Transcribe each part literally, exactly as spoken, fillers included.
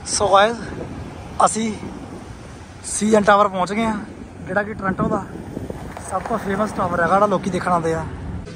So guys असी C N tower पहुँच गए हैं, जोड़ा कि टोरंटो का सब तो फेमस टावर है, लोग देखने आते हैं।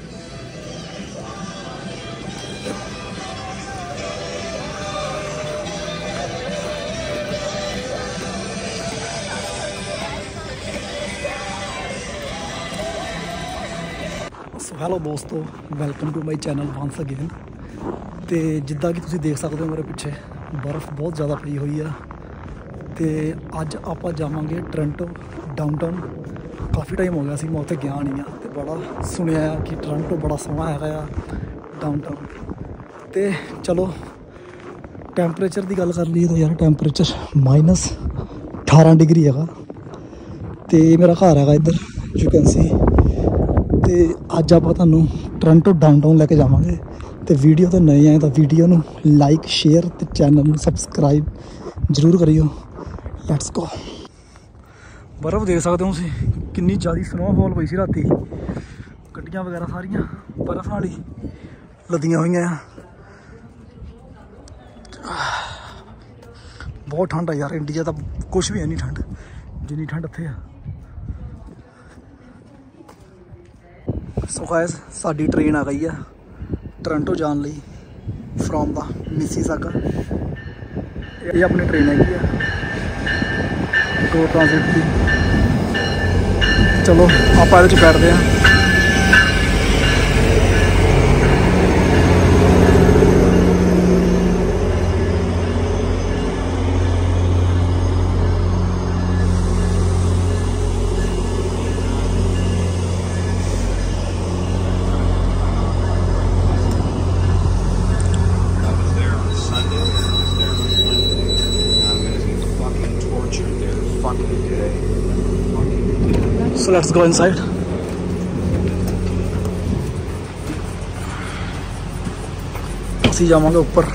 सो हैलो दोस्तों, welcome to my channel once again. तो जिदा कि तुम देख सकते हो मेरे पिछे बर्फ़ बहुत ज़्यादा पई हुई है। तो अज आप जावांगे टोरंटो डाउनटाउन। काफ़ी टाइम हो गया सी मैं उत्थे गया नहीं हाँ, तो बड़ा सुनिया कि टोरंटो बड़ा सोहना है डाउनटाउन। तो चलो टैंपरेचर की गल कर लीए तो यार टैंपरेचर माइनस अठारह डिग्री है। तो मेरा घर है इधर यू कैन सी। तो अज आप तुहानू टोरंटो डाउनटाउन लैके जावांगे। तो वीडियो तो नए आए तो वीडियो नू लाइक शेयर तो चैनल में सबसक्राइब जरूर करियो। Let's go. बर्फ़ देख सकते हो तुम कितनी ज़्यादा स्नोफॉल पई सी राती। गड्डियां वगैरह सारियां बर्फ़ नाल ही लदियां हुई हैं। बहुत ठंड है यार, इंडिया तो कुछ भी है नहीं ठंड जिन्नी ठंड इत्थे है। सो गाइस साडी ट्रेन आ गई है टोरंटो जाने लई फ्रॉम द मिसिसागा। ये अपनी ट्रेन हैगी है गो ट्रांजिट की। चलो आप इहदे च बैठते हैं। So let's go inside. ਅਸੀਂ ਜਾਵਾਂਗੇ ਉੱਪਰ।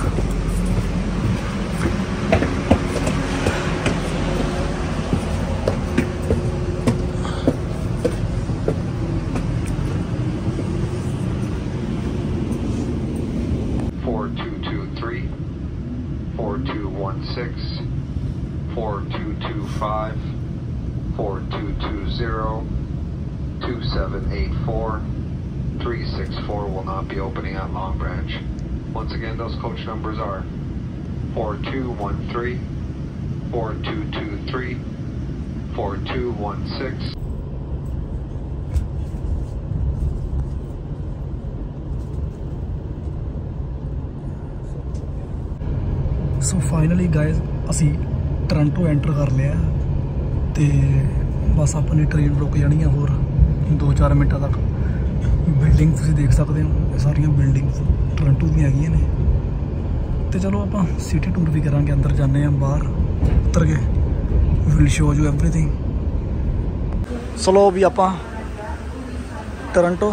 four two two three, four two one six, four two two five, four two two zero, two seven eight four, three six four will not be opening at Long Branch. Once again, those coach numbers are four two one three, four two two three, four two one six. So finally guys असी Toronto enter कर लिया। तो बस अपनी train रुक जानी है होर दो चार मिनटों तक। बिल्डिंग तुम देख सकते हो, ये सारिया बिल्डिंग टोरंटो दी हैगियां ने। तो चलो आप सिटी टूर भी करांगे, अंदर जाने बाहर उतर के विल शो यू एवरीथिंग। चलो भी आप टोरंटो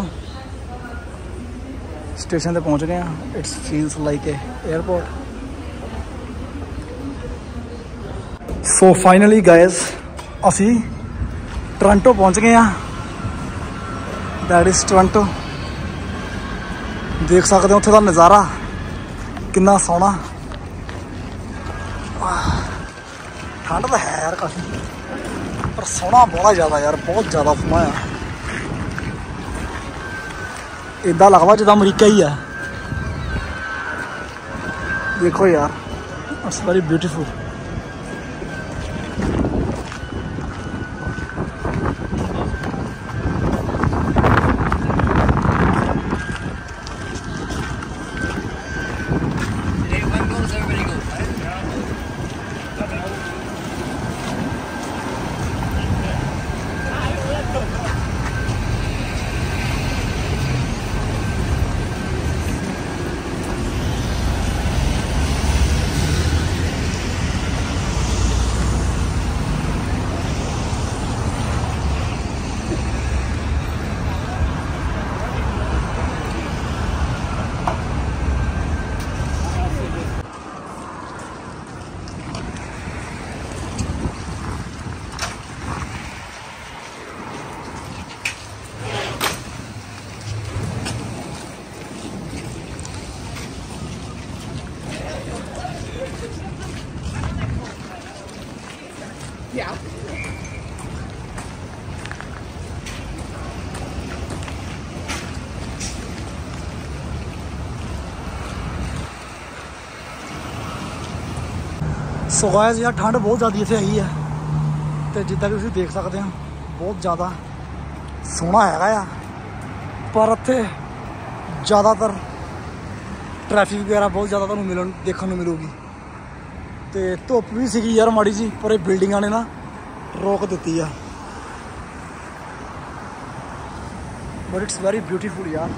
स्टेशन पर पहुँच गए हैं। It's feels like a airport. So finally guys असी टोरंटो पहुँच गए हैं। That is Toronto. देख सकते हो उत्थे दा नज़ारा कितना सोहना। ठंड तो है यार काफ़ी, पर सोहना बड़ा ज़्यादा यार, बहुत ज़्यादा सोहना है। इदा लगता जिदा अमरीका ही है। देखो यार it's very beautiful. So guys ਯਾਰ ਠੰਡ ਬਹੁਤ ਜ਼ਿਆਦਾ ਇੱਥੇ ਹੈਗੀ ਆ ਤੇ ਜਿੱਦਾਂ ਕਿ ਤੁਸੀਂ ਦੇਖ ਸਕਦੇ ਹੋ ਬਹੁਤ ਜ਼ਿਆਦਾ ਸੋਹਣਾ ਹੈਗਾ ਆ ਪਰ ਇੱਥੇ ਜ਼ਿਆਦਾਤਰ ਟ੍ਰੈਫਿਕ ਵਗੈਰਾ ਬਹੁਤ ਜ਼ਿਆਦਾ ਤੁਹਾਨੂੰ ਮਿਲਣ ਦੇਖਣ ਨੂੰ ਮਿਲੂਗੀ ਤੇ ਧੁੱਪ ਵੀ ਸੀਗੀ ਯਾਰ ਮਾੜੀ ਜੀ ਪਰ ਇਹ ਬਿਲਡਿੰਗਾਂ ਨੇ ਨਾ ਰੋਕ ਦਿੱਤੀ ਆ ਬਟ ਇਟਸ ਵੈਰੀ ਬਿਊਟੀਫੁਲ ਯਾਰ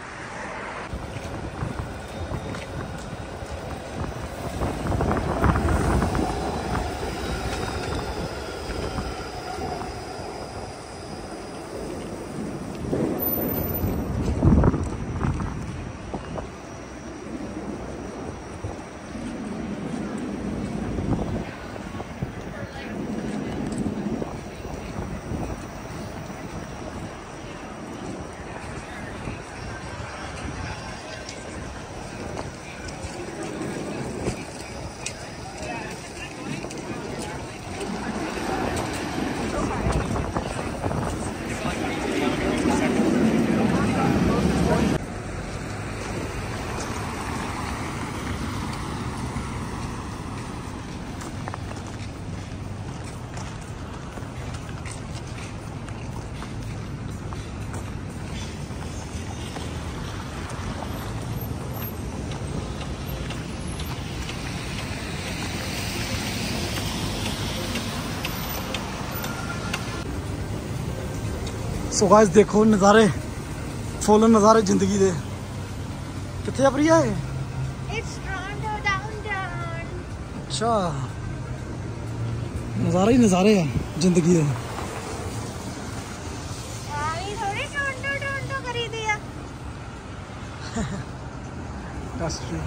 सो गाइस देखो नज़ारे फुल नज़ारे जिंदगी दे कितने आ प्रिया है अच्छा नज़ारे ही नज़ारे है जिंदगी दे That's true.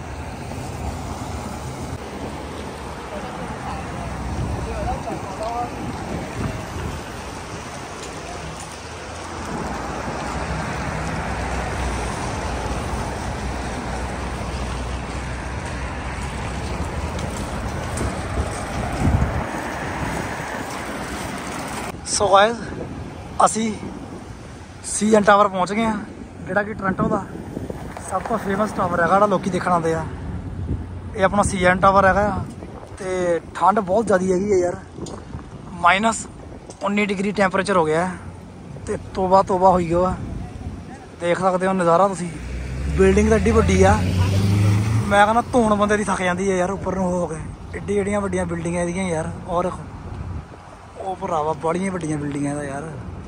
सो गाइस ਅਸੀਂ ਸੀ ਐਨ ਟਾਵਰ ਪਹੁੰਚ ਗਏ ਹਾਂ ਜਿਹੜਾ ਕਿ ਟੋਰਾਂਟੋ ਦਾ ਸਭ ਤੋਂ ਫੇਮਸ ਟਾਵਰ ਹੈਗਾ ਜਿਹੜਾ ਲੋਕੀ ਦੇਖਣ ਆਉਂਦੇ ਆ ਇਹ ਆਪਣਾ ਸੀ ਐਨ ਟਾਵਰ ਹੈਗਾ ਆ ਤੇ ਠੰਡ ਬਹੁਤ ਜ਼ਿਆਦਾ ਹੈਗੀ ਹੈ ਯਾਰ ਮਾਈਨਸ ਉੱਨੀ ਡਿਗਰੀ ਟੈਂਪਰੇਚਰ ਹੋ ਗਿਆ ਤੇ ਤੋਬਾ ਤੋਬਾ ਹੋਈ ਗਿਆ ਦੇਖ ਸਕਦੇ ਹੋ ਨਜ਼ਾਰਾ ਤੁਸੀਂ ਬਿਲਡਿੰਗ ਤਾਂ ਏਡੀ ਵੱਡੀ ਆ ਮੈਂ ਕਹਿੰਦਾ ਧੌਣ ਬੰਦੇ ਦੀ ਥੱਕ ਜਾਂਦੀ ਹੈ ਯਾਰ ਉੱਪਰ ਨੂੰ ਹੋ ਕੇ ਏਡੀ ਏਡੀਆਂ ਵੱਡੀਆਂ ਬਿਲਡਿੰਗਾਂ ਇਹਦੀਆਂ ਯਾਰ ਔਰ ਉਹ ਭਰਾਵਾ ਬੜੀਆਂ ਵੱਡੀਆਂ ਬਿਲਡਿੰਗਾਂ ਦਾ ਯਾਰ